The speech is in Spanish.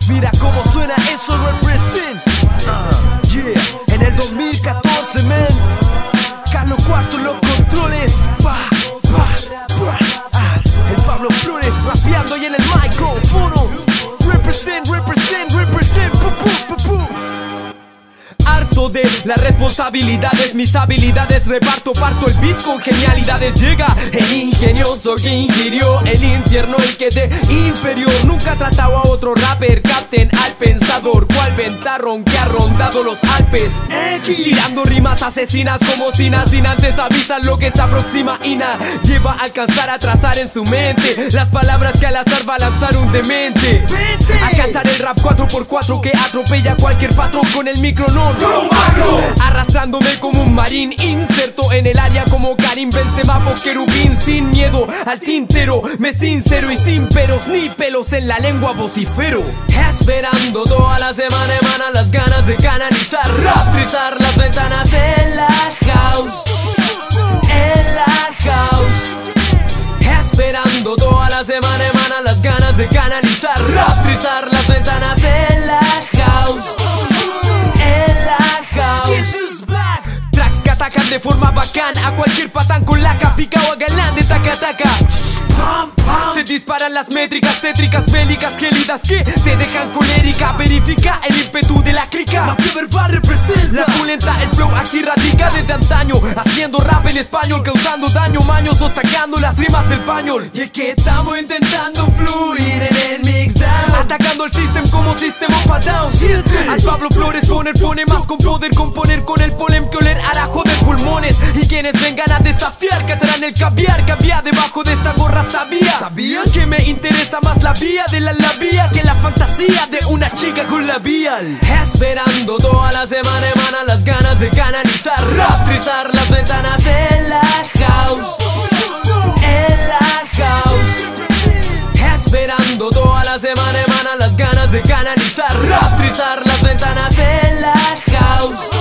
Mira cómo suena eso, represent. Yeah, en el 2014, man. Carlos Cuarto, los controles. El Pablo Flores rapeando y en el micrófono. Represent, represent, represent. Harto de las responsabilidades, mis habilidades reparto, parto el beat con genialidades. Llega el ingenioso que ingirió el infierno y quedé inferior. Nunca ha tratado a otro rapper, capten al pensador. Cual ventarrón que ha rondado los Alpes, tirando rimas asesinas como sinas. Sin antes avisan lo que se aproxima. Ina lleva a alcanzar a trazar en su mente las palabras que al azar va a lanzar un demente. A cachar el rap 4x4 que atropella cualquier patrón con el micro no. Arrastrándome como un marín, inserto en el área como Karim Benzema o querubín. Sin miedo al tintero, me sincero y sin peros ni pelos en la lengua vocifero. Esperando toda la semana emanan las ganas de canalizar, raptrizar las ventanas en la house. En la house. Esperando toda la semana emanan las ganas de canalizar, raptrizar las ventanas en la house. Tracks que atacan de forma bacán a cualquier patán con laca, pica o a galán de taca-taca. Se disparan las métricas tétricas, bélicas, gélidas que te dejan colérica. Verifica el ímpetu de la clica. Verbal representa la pulenta, el flow aquí radica desde antaño, haciendo rap en español, causando daño, mañoso, sacando las rimas del pañol. Y es que estamos intentando fluir en el mixdown, atacando el system como System of a Down. Al Pablo Flores pone más con poder, componer con el polen que oler arajo de pulmones. Y quienes vengan a desafiar cacharán el caviar que había debajo de esta gorra. ¿Sabías que me interesa más la vía de la labia que la fantasía de una chica con labial? Esperando toda la semana emanan las ganas de canalizar, raptrizar las ventanas en la house. En la house. Esperando toda la semana emanan las ganas de canalizar, raptrizar las ventanas en la house.